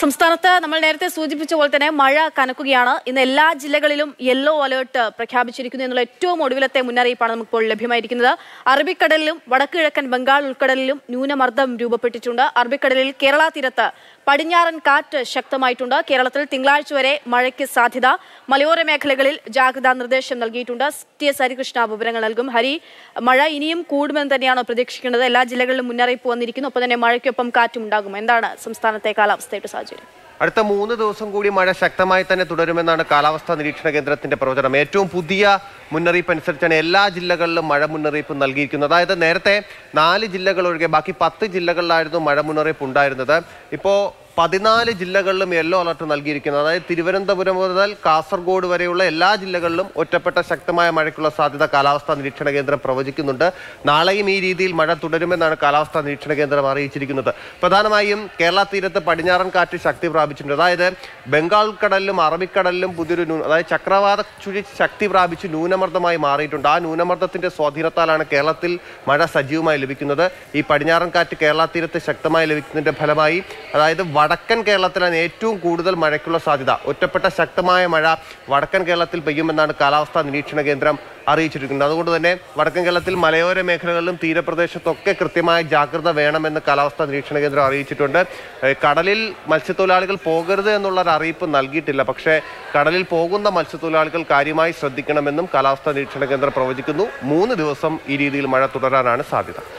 സംസ്ഥാനത്ത് നമ്മൾ നേരത്തെ സൂചിപ്പിച്ച പോലെ തന്നെ മഴ കനക്കുകയാണ്. ഇന്ന് എല്ലാ ജില്ലകളിലും യെല്ലോ അലേർട്ട് പ്രഖ്യാപിച്ചിരിക്കുന്നു എന്നുള്ള ഏറ്റവും ഒടുവിലത്തെ മുന്നറിയിപ്പാണ് നമുക്കിപ്പോൾ ലഭ്യമായിരിക്കുന്നത്. അറബിക്കടലിലും വടക്ക് കിഴക്കൻ ബംഗാൾ ഉൾക്കടലിലും ന്യൂനമർദ്ദം രൂപപ്പെട്ടിട്ടുണ്ട്. അറബിക്കടലിൽ കേരള തീരത്ത് പടിഞ്ഞാറൻ കാറ്റ് ശക്തമായിട്ടുണ്ട്. കേരളത്തിൽ തിങ്കളാഴ്ച വരെ മഴയ്ക്ക് സാധ്യത. മലയോര മേഖലകളിൽ ജാഗ്രതാ നിർദ്ദേശം നൽകിയിട്ടുണ്ട്. TS ഹരികൃഷ്ണ വിവരങ്ങൾ നൽകും. ഹരി, മഴ ഇനിയും കൂടുമെന്ന് തന്നെയാണോ പ്രതീക്ഷിക്കുന്നത്? എല്ലാ ജില്ലകളിലും മുന്നറിയിപ്പ് വന്നിരിക്കുന്നു. ഒപ്പം തന്നെ മഴയ്ക്കൊപ്പം കാറ്റും ഉണ്ടാകും. എന്താണ് സംസ്ഥാനത്തെ കാലാവസ്ഥയുടെ സാഹചര്യം? അടുത്ത 3 ദിവസം കൂടി മഴ ശക്തമായി തന്നെ തുടരുമെന്നാണ് കാലാവസ്ഥാ നിരീക്ഷണ കേന്ദ്രത്തിന്റെ പ്രവചനം. ഏറ്റവും പുതിയ മുന്നറിയിപ്പ് അനുസരിച്ചാണ് എല്ലാ ജില്ലകളിലും മഴ മുന്നറിയിപ്പ് നൽകിയിരിക്കുന്നത്. അതായത് നേരത്തെ 4 ജില്ലകൾ ഒഴികെ ബാക്കി 10 ജില്ലകളിലായിരുന്നു മഴ മുന്നറിയിപ്പ് ഉണ്ടായിരുന്നത്. ഇപ്പോൾ 14 ജില്ലകളിലും യെല്ലോ അലർട്ട് നൽകിയിരിക്കുന്നത്. അതായത് തിരുവനന്തപുരം മുതൽ കാസർഗോഡ് വരെയുള്ള എല്ലാ ജില്ലകളിലും ഒറ്റപ്പെട്ട ശക്തമായ മഴയ്ക്കുള്ള സാധ്യത കാലാവസ്ഥാ നിരീക്ഷണ കേന്ദ്രം പ്രവചിക്കുന്നുണ്ട്. നാളെയും ഈ രീതിയിൽ മഴ തുടരുമെന്നാണ് കാലാവസ്ഥാ നിരീക്ഷണ കേന്ദ്രം അറിയിച്ചിരിക്കുന്നത്. പ്രധാനമായും കേരള തീരത്ത് പടിഞ്ഞാറൻ കാറ്റ് ശക്തി പ്രാപിച്ചിട്ടുണ്ട്. അതായത് ബംഗാൾ കടലിലും അറബിക്കടലിലും പുതിയൊരു അതായത് ചക്രവാത ചുഴി ശക്തി പ്രാപിച്ച് ന്യൂനമർദ്ദമായി മാറിയിട്ടുണ്ട്. ആ ന്യൂനമർദ്ദത്തിന്റെ സ്വാധീനത്താലാണ് കേരളത്തിൽ മഴ സജീവമായി ലഭിക്കുന്നത്. ഈ പടിഞ്ഞാറൻ കാറ്റ് കേരള തീരത്ത് ശക്തമായി ലഭിക്കുന്നതിന്റെ ഫലമായി അതായത് വടക്കൻ കേരളത്തിലാണ് ഏറ്റവും കൂടുതൽ മഴയ്ക്കുള്ള സാധ്യത. ഒറ്റപ്പെട്ട ശക്തമായ മഴ വടക്കൻ കേരളത്തിൽ പെയ്യുമെന്നാണ് കാലാവസ്ഥാ നിരീക്ഷണ കേന്ദ്രം അറിയിച്ചിരിക്കുന്നത്. അതുകൊണ്ട് തന്നെ വടക്കൻ കേരളത്തിൽ മലയോര മേഖലകളിലും തീരപ്രദേശത്തൊക്കെ കൃത്യമായ ജാഗ്രത വേണമെന്ന് കാലാവസ്ഥാ നിരീക്ഷണ കേന്ദ്രം അറിയിച്ചിട്ടുണ്ട്. കടലിൽ മത്സ്യത്തൊഴിലാളികൾ പോകരുത് എന്നുള്ളൊരു അറിയിപ്പ് നൽകിയിട്ടില്ല. പക്ഷേ കടലിൽ പോകുന്ന മത്സ്യത്തൊഴിലാളികൾ കാര്യമായി ശ്രദ്ധിക്കണമെന്നും കാലാവസ്ഥാ നിരീക്ഷണ കേന്ദ്രം പ്രവചിക്കുന്നു. 3 ദിവസം ഈ രീതിയിൽ മഴ തുടരാനാണ് സാധ്യത.